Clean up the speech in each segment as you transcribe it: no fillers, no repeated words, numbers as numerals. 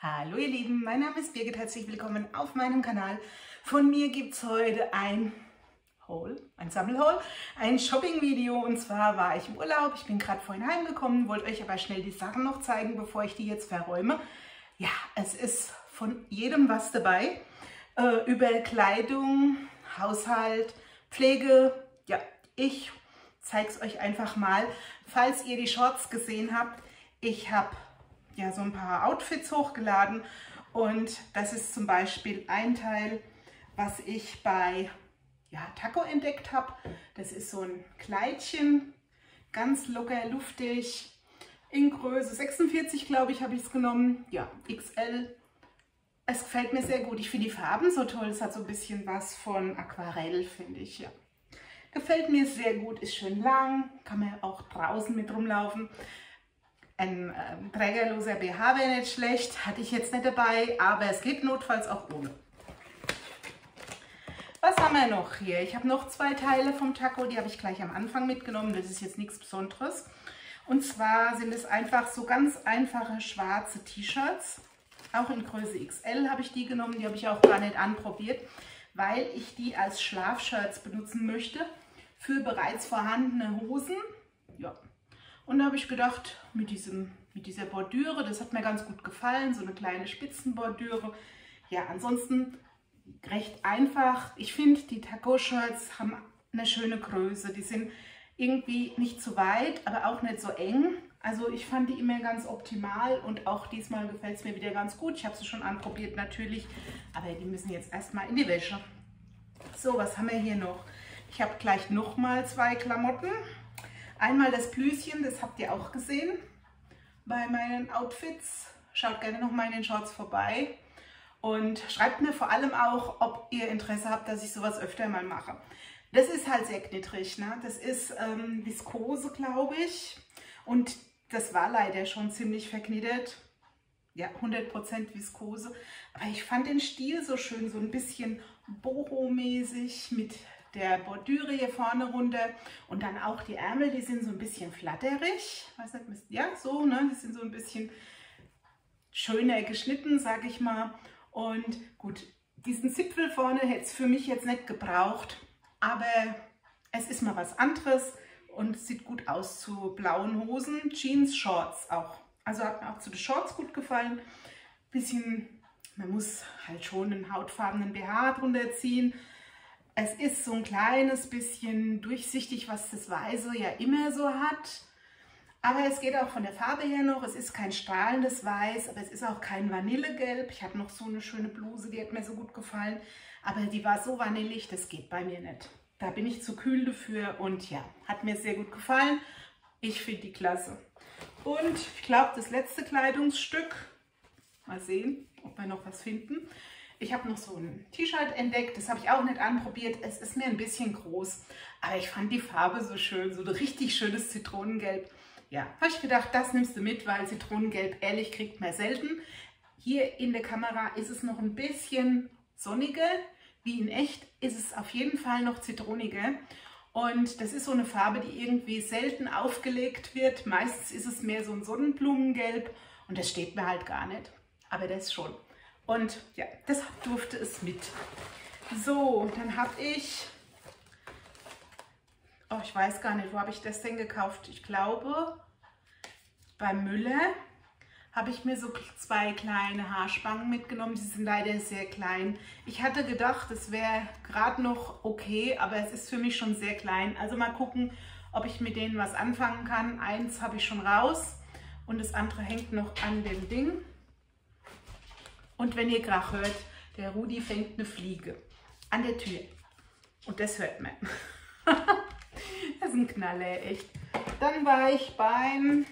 Hallo ihr Lieben, mein Name ist Birgit, herzlich willkommen auf meinem Kanal. Von mir gibt es heute ein Sammelhaul, ein Shopping-Video, und zwar war ich im Urlaub. Ich bin gerade vorhin heimgekommen, wollte euch aber schnell die Sachen noch zeigen, bevor ich die jetzt verräume. Ja, es ist von jedem was dabei, über Kleidung, Haushalt, Pflege. Ja, ich zeige es euch einfach mal. Falls ihr die Shorts gesehen habt, ich habe ja so ein paar Outfits hochgeladen, und das ist zum Beispiel ein Teil, was ich bei Taco entdeckt habe. Das ist so ein Kleidchen, ganz locker, luftig, in Größe 46, glaube ich, habe ich es genommen. Ja, XL. Es gefällt mir sehr gut. Ich finde die Farben so toll. Es hat so ein bisschen was von Aquarell, finde ich. Ja. Gefällt mir sehr gut, ist schön lang, kann man auch draußen mit rumlaufen. Ein trägerloser BH wäre nicht schlecht, hatte ich jetzt nicht dabei, aber es geht notfalls auch ohne. Was haben wir noch hier? Ich habe noch zwei Teile vom Taco, die habe ich gleich am Anfang mitgenommen. Das ist jetzt nichts Besonderes. Und zwar sind es einfach so ganz einfache schwarze T-Shirts. Auch in Größe XL habe ich die genommen, die habe ich auch gar nicht anprobiert, weil ich die als Schlafshirts benutzen möchte für bereits vorhandene Hosen. Ja. Und da habe ich gedacht, mit dieser Bordüre, das hat mir ganz gut gefallen, so eine kleine Spitzenbordüre. Ja, ansonsten recht einfach. Ich finde, die Taco-Shirts haben eine schöne Größe. Die sind irgendwie nicht zu weit, aber auch nicht so eng. Also ich fand die immer ganz optimal, und auch diesmal gefällt es mir wieder ganz gut. Ich habe sie schon anprobiert natürlich, aber die müssen jetzt erstmal in die Wäsche. So, was haben wir hier noch? Ich habe gleich nochmal zwei Klamotten. Einmal das Blüschen, das habt ihr auch gesehen bei meinen Outfits. Schaut gerne noch mal in den Shorts vorbei und schreibt mir vor allem auch, ob ihr Interesse habt, dass ich sowas öfter mal mache. Das ist halt sehr knittrig, ne? Das ist Viskose, glaube ich, und das war leider schon ziemlich verknittert. Ja, 100% Viskose. Aber ich fand den Stil so schön, so ein bisschen boho-mäßig mit der Bordüre hier vorne runter, und dann auch die Ärmel, die sind so ein bisschen flatterig. Weiß nicht, ja, so, ne? Die sind so ein bisschen schöner geschnitten, sage ich mal. Und gut, diesen Zipfel vorne hätte es für mich jetzt nicht gebraucht, aber es ist mal was anderes und sieht gut aus zu blauen Hosen, Jeans, Shorts auch. Also hat mir auch zu den Shorts gut gefallen. Bisschen, man muss halt schon einen hautfarbenen BH drunter ziehen. Es ist so ein kleines bisschen durchsichtig, was das Weiße ja immer so hat. Aber es geht auch von der Farbe her noch. Es ist kein strahlendes Weiß, aber es ist auch kein Vanillegelb. Ich habe noch so eine schöne Bluse, die hat mir so gut gefallen. Aber die war so vanillig, das geht bei mir nicht. Da bin ich zu kühl dafür, und ja, hat mir sehr gut gefallen. Ich finde die klasse. Und ich glaube, das letzte Kleidungsstück, mal sehen, ob wir noch was finden. Ich habe noch so ein T-Shirt entdeckt, das habe ich auch nicht anprobiert. Es ist mir ein bisschen groß, aber ich fand die Farbe so schön, so ein richtig schönes Zitronengelb. Ja, habe ich gedacht, das nimmst du mit, weil Zitronengelb, ehrlich, kriegt man selten. Hier in der Kamera ist es noch ein bisschen sonniger, wie in echt ist es auf jeden Fall noch zitroniger. Und das ist so eine Farbe, die irgendwie selten aufgelegt wird. Meistens ist es mehr so ein Sonnenblumengelb, und das steht mir halt gar nicht, aber das schon. Und ja, deshalb durfte es mit. So, dann habe ich, oh, ich weiß gar nicht, wo habe ich das denn gekauft? Ich glaube, bei Müller habe ich mir so zwei kleine Haarspangen mitgenommen. Die sind leider sehr klein. Ich hatte gedacht, es wäre gerade noch okay, aber es ist für mich schon sehr klein. Also mal gucken, ob ich mit denen was anfangen kann. Eins habe ich schon raus und das andere hängt noch an dem Ding. Und wenn ihr Krach hört, der Rudi fängt eine Fliege an der Tür. Und das hört man. Das ist ein Knaller, echt. Dann war ich beim,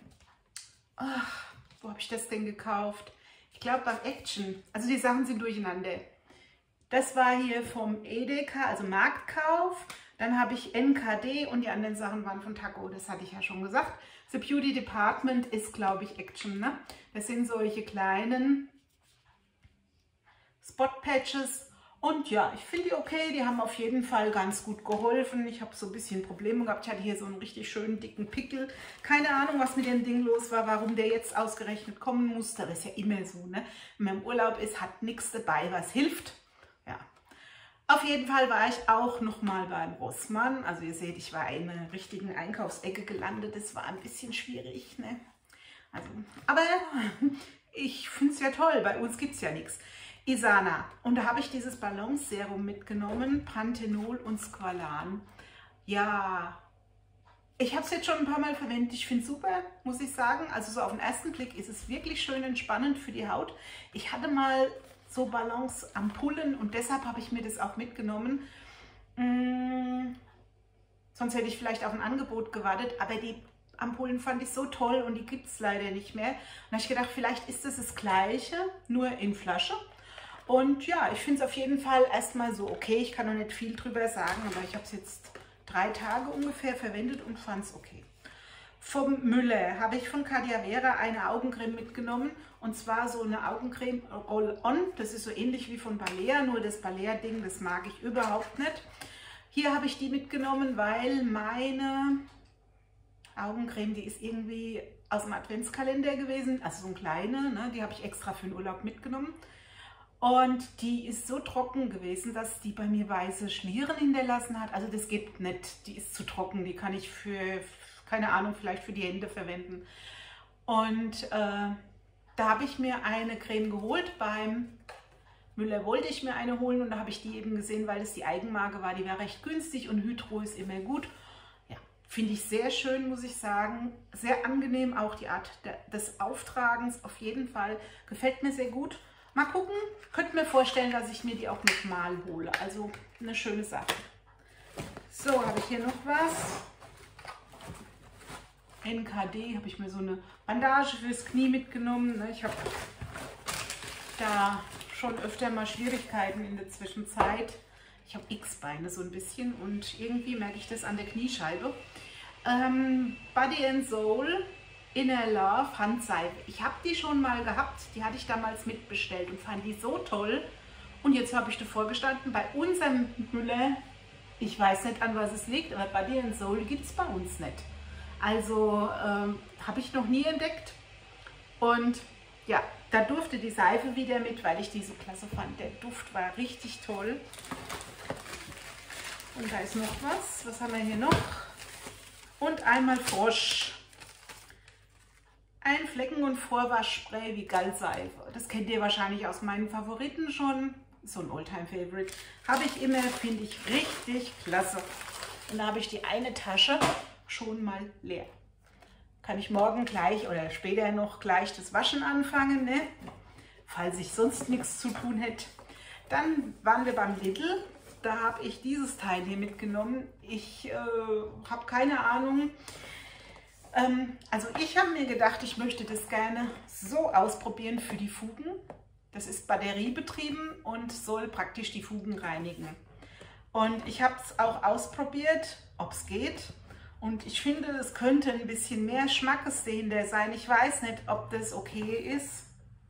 wo habe ich das denn gekauft? Ich glaube beim Action. Also die Sachen sind durcheinander. Das war hier vom Edeka, also Marktkauf. Dann habe ich NKD, und die anderen Sachen waren von Taco. Das hatte ich ja schon gesagt. The Beauty Department ist, glaube ich, Action, ne? Das sind solche kleinen Spot-Patches, Und ja, ich finde die okay, die haben auf jeden Fall ganz gut geholfen. Ich habe so ein bisschen Probleme gehabt. Ich hatte hier so einen richtig schönen dicken Pickel. Keine Ahnung, was mit dem Ding los war, warum der jetzt ausgerechnet kommen musste. Das ist ja immer so, ne? Wenn man im Urlaub ist, hat nichts dabei, was hilft. Ja. Auf jeden Fall war ich auch nochmal beim Rossmann. Also ihr seht, ich war in einer richtigen Einkaufsecke gelandet. Das war ein bisschen schwierig, ne? Also, aber ich finde es ja toll. Bei uns gibt es ja nichts. Isana. Und da habe ich dieses Balance-Serum mitgenommen, Panthenol und Squalan. Ja, ich habe es jetzt schon ein paar Mal verwendet. Ich finde es super, muss ich sagen. Also so auf den ersten Blick ist es wirklich schön entspannend für die Haut. Ich hatte mal so Balance-Ampullen und deshalb habe ich mir das auch mitgenommen. Sonst hätte ich vielleicht auf ein Angebot gewartet, aber die Ampullen fand ich so toll und die gibt es leider nicht mehr. Und da habe ich gedacht, vielleicht ist es das Gleiche, nur in Flasche. Und ja, ich finde es auf jeden Fall erstmal so okay. Ich kann noch nicht viel drüber sagen, aber ich habe es jetzt 3 Tage ungefähr verwendet und fand es okay. Vom Müller habe ich von Cadiavera eine Augencreme mitgenommen. Und zwar so eine Augencreme Roll-On. Das ist so ähnlich wie von Balea, nur das Balea-Ding, das mag ich überhaupt nicht. Hier habe ich die mitgenommen, weil meine Augencreme, die ist irgendwie aus dem Adventskalender gewesen. Also so eine kleine, ne? Die habe ich extra für den Urlaub mitgenommen. Und die ist so trocken gewesen, dass die bei mir weiße Schlieren hinterlassen hat. Also das geht nicht, die ist zu trocken, die kann ich für, keine Ahnung, vielleicht für die Hände verwenden. Und da habe ich mir eine Creme geholt. Beim Müller wollte ich mir eine holen und da habe ich die eben gesehen, weil es die Eigenmarke war. Die war recht günstig und Hydro ist immer gut. Ja, finde ich sehr schön, muss ich sagen. Sehr angenehm, auch die Art des Auftragens auf jeden Fall. Gefällt mir sehr gut. Mal gucken, könnte mir vorstellen, dass ich mir die auch nochmal hole. Also eine schöne Sache. So, habe ich hier noch was. NKD, habe ich mir so eine Bandage fürs Knie mitgenommen. Ich habe da schon öfter mal Schwierigkeiten in der Zwischenzeit. Ich habe X-Beine so ein bisschen und irgendwie merke ich das an der Kniescheibe. Body & Soul Inner Love Handseife. Ich habe die schon mal gehabt, die hatte ich damals mitbestellt und fand die so toll. Und jetzt habe ich davor gestanden, bei unserem Müller, ich weiß nicht, an was es liegt, aber Body & Soul gibt es bei uns nicht. Also habe ich noch nie entdeckt. Und ja, da durfte die Seife wieder mit, weil ich die so klasse fand. Der Duft war richtig toll. Und da ist noch was. Was haben wir hier noch? Und einmal Frosch. Ein Flecken- und Vorwaschspray wie Galseife. Das kennt ihr wahrscheinlich aus meinen Favoriten schon. So ein Oldtime-Favorite. Habe ich immer, finde ich richtig klasse. Und da habe ich die eine Tasche schon mal leer. Kann ich morgen gleich oder später noch gleich das Waschen anfangen, ne? Falls ich sonst nichts zu tun hätte. Dann waren wir beim Lidl. Da habe ich dieses Teil hier mitgenommen. Ich habe keine Ahnung. Also ich habe mir gedacht, ich möchte das gerne so ausprobieren für die Fugen. Das ist batteriebetrieben und soll praktisch die Fugen reinigen. Und ich habe es auch ausprobiert, ob es geht. Und ich finde, es könnte ein bisschen mehr Schmackes dahinter sein. Ich weiß nicht, ob das okay ist.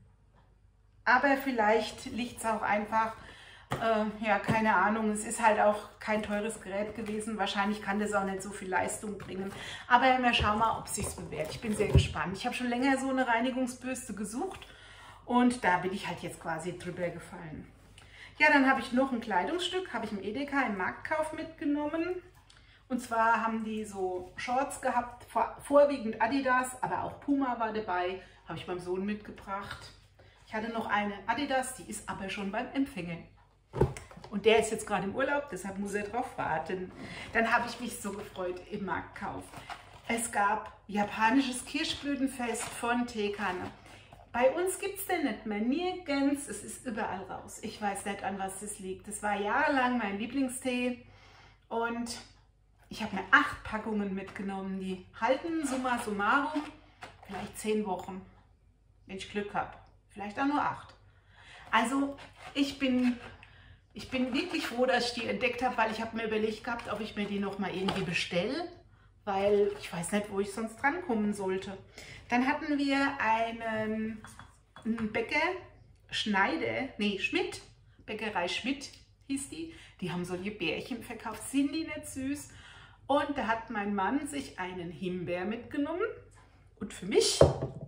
Aber vielleicht liegt es auch einfach, ja, keine Ahnung. Es ist halt auch kein teures Gerät gewesen. Wahrscheinlich kann das auch nicht so viel Leistung bringen. Aber wir schauen mal, ob es sich bewährt. Ich bin sehr gespannt. Ich habe schon länger so eine Reinigungsbürste gesucht. Und da bin ich halt jetzt quasi drüber gefallen. Ja, dann habe ich noch ein Kleidungsstück. Habe ich im Edeka im Marktkauf mitgenommen. Und zwar haben die so Shorts gehabt, vorwiegend Adidas, aber auch Puma war dabei, habe ich beim Sohn mitgebracht. Ich hatte noch eine Adidas, die ist aber schon beim Empfänger. Und der ist jetzt gerade im Urlaub, deshalb muss er drauf warten. Dann habe ich mich so gefreut im Marktkauf. Es gab japanisches Kirschblütenfest von Teekanne. Bei uns gibt es den nicht mehr, nirgends, es ist überall raus. Ich weiß nicht, an was das liegt. Das war jahrelang mein Lieblingstee und ich habe mir 8 Packungen mitgenommen. Die halten summa summarum vielleicht 10 Wochen, wenn ich Glück habe. Vielleicht auch nur 8. Also ich bin wirklich froh, dass ich die entdeckt habe, weil ich habe mir überlegt gehabt, ob ich mir die noch mal irgendwie bestelle, weil ich weiß nicht, wo ich sonst drankommen sollte. Dann hatten wir einen Bäcker, Schmidt, Bäckerei Schmidt hieß die. Die haben solche Bärchen verkauft, sind die nicht süß? Und da hat mein Mann sich einen Himbeer mitgenommen und für mich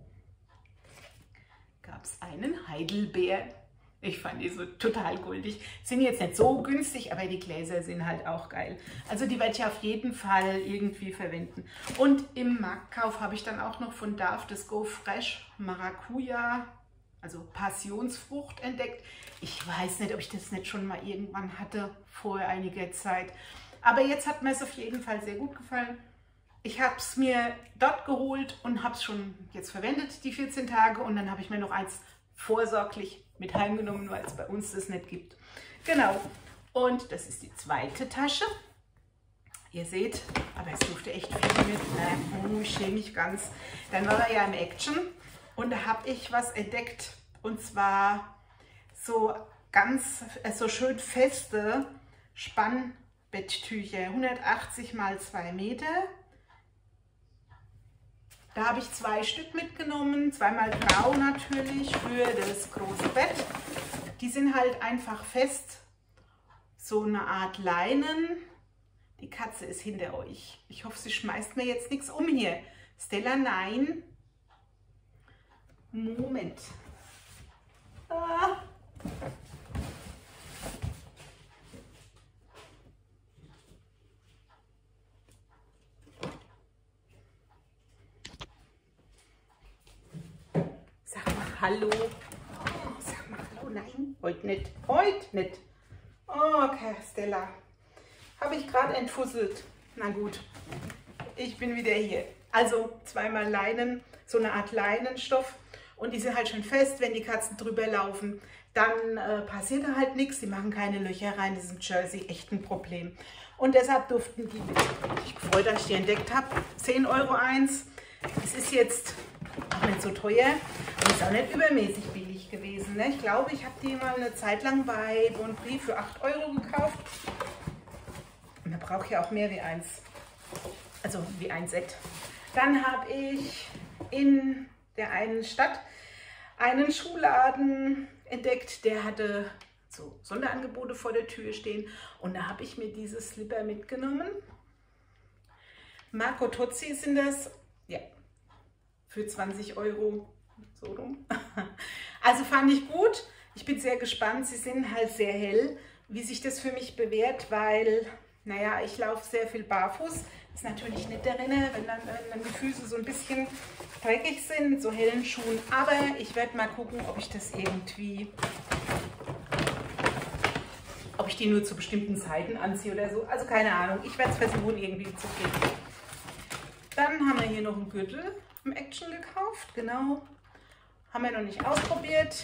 gab es einen Heidelbeer. Ich fand die so total goldig. Sind jetzt nicht so günstig, aber die Gläser sind halt auch geil. Also die werde ich auf jeden Fall irgendwie verwenden. Und im Marktkauf habe ich dann auch noch von Dove das Go Fresh Maracuja, also Passionsfrucht, entdeckt. Ich weiß nicht, ob ich das nicht schon mal irgendwann hatte, vor einiger Zeit. Aber jetzt hat mir es auf jeden Fall sehr gut gefallen. Ich habe es mir dort geholt und habe es schon jetzt verwendet, die 14 Tage. Und dann habe ich mir noch eins vorsorglich mit heimgenommen, weil es bei uns das nicht gibt. Genau. Und das ist die zweite Tasche. Ihr seht, aber es durfte echt viel mit. Oh, ich schäme mich ganz. Dann war er ja im Action und da habe ich was entdeckt. Und zwar so ganz, so schön feste Spannbetttücher. 180 mal 2 Meter. Da habe ich 2 Stück mitgenommen, zweimal grau natürlich für das große Bett. Die sind halt einfach fest, so eine Art Leinen. Die Katze ist hinter euch. Ich hoffe, sie schmeißt mir jetzt nichts um hier. Stella, nein. Moment. Ah. Hallo. Oh, sag mal hallo. Nein, heute nicht. Heute nicht. Oh, okay, Stella. Habe ich gerade entfusselt. Na gut, ich bin wieder hier. Also zweimal Leinen, so eine Art Leinenstoff. Und die sind halt schon fest, wenn die Katzen drüber laufen. Dann passiert da halt nichts. Die machen keine Löcher rein. Das ist im Jersey echt ein Problem. Und deshalb durften die mit. Ich bin gefreut, dass ich die entdeckt habe. 10 Euro eins. Es ist jetzt auch nicht so teuer und ist auch nicht übermäßig billig gewesen. Ne? Ich glaube, ich habe die mal eine Zeit lang bei Bon Prix für 8 Euro gekauft. Und da brauche ich ja auch mehr wie eins. Also wie ein Set. Dann habe ich in der einen Stadt einen Schuhladen entdeckt, der hatte so Sonderangebote vor der Tür stehen. Und da habe ich mir diese Slipper mitgenommen. Marco Tozzi sind das. Ja. Für 20 Euro, so rum. Also fand ich gut. Ich bin sehr gespannt. Sie sind halt sehr hell, wie sich das für mich bewährt, weil, naja, ich laufe sehr viel barfuß. Ist natürlich nicht darin, wenn dann die Füße so ein bisschen dreckig sind mit so hellen Schuhen. Aber ich werde mal gucken, ob ich das irgendwie, ob ich die nur zu bestimmten Zeiten anziehe oder so. Also keine Ahnung. Ich werde es versuchen, irgendwie zu kriegen. Dann haben wir hier noch einen Gürtel im Action gekauft, genau. Haben wir noch nicht ausprobiert.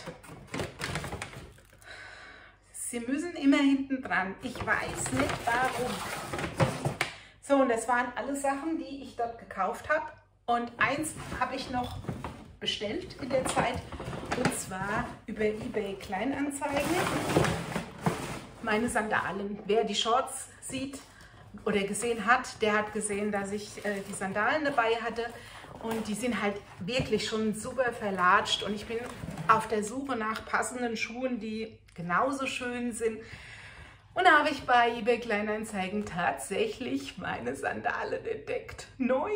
Sie müssen immer hinten dran. Ich weiß nicht warum. So, und das waren alle Sachen, die ich dort gekauft habe. Und eins habe ich noch bestellt in der Zeit. Und zwar über eBay Kleinanzeigen. Meine Sandalen. Wer die Shorts sieht oder gesehen hat, der hat gesehen, dass ich die Sandalen dabei hatte. Und die sind halt wirklich schon super verlatscht und ich bin auf der Suche nach passenden Schuhen, die genauso schön sind. Und da habe ich bei eBay Kleinanzeigen tatsächlich meine Sandalen entdeckt. Neu.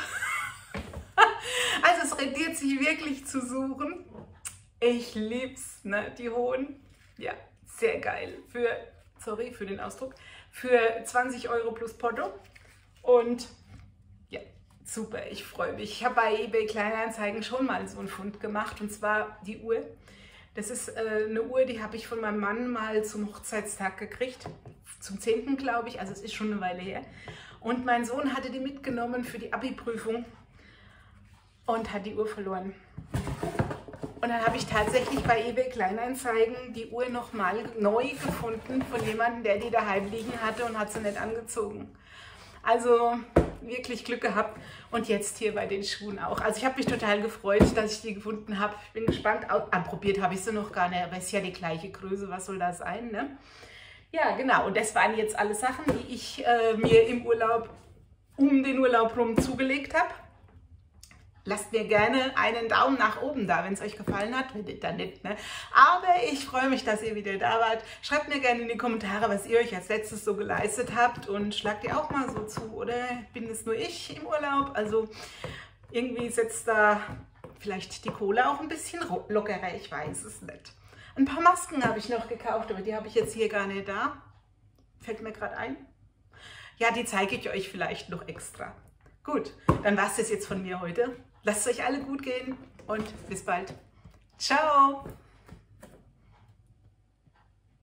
Also es rentiert sich wirklich zu suchen. Ich lieb's, ne? Die hohen. Ja, sehr geil. Sorry für den Ausdruck, für 20 Euro plus Porto. Und ja, super, ich freue mich. Ich habe bei eBay Kleinanzeigen schon mal so einen Fund gemacht, und zwar die Uhr. Das ist eine Uhr, die habe ich von meinem Mann mal zum Hochzeitstag gekriegt. Zum 10. glaube ich, also es ist schon eine Weile her. Und mein Sohn hatte die mitgenommen für die Abi-Prüfung und hat die Uhr verloren. Und dann habe ich tatsächlich bei eBay Kleinanzeigen die Uhr nochmal neu gefunden von jemandem, der die daheim liegen hatte und hat sie nicht angezogen. Also wirklich Glück gehabt und jetzt hier bei den Schuhen auch. Also ich habe mich total gefreut, dass ich die gefunden habe. Ich bin gespannt. Anprobiert habe ich sie noch gar nicht, aber es ist ja die gleiche Größe. Was soll das sein, ne? Ja, genau. Und das waren jetzt alle Sachen, die ich mir im Urlaub, um den Urlaub rum zugelegt habe. lasst mir gerne einen Daumen nach oben da, wenn es euch gefallen hat. Wenn nicht, dann nicht, ne? Aber ich freue mich, dass ihr wieder da wart. Schreibt mir gerne in die Kommentare, was ihr euch als letztes so geleistet habt. Und schlagt ihr auch mal so zu. Oder bin es nur ich im Urlaub? Also irgendwie setzt da vielleicht die Kohle auch ein bisschen lockerer. Ich weiß es nicht. Ein paar Masken habe ich noch gekauft, aber die habe ich jetzt hier gar nicht da. Fällt mir gerade ein. Ja, die zeige ich euch vielleicht noch extra. Gut, dann war es das jetzt von mir heute. Lasst es euch alle gut gehen und bis bald. Ciao!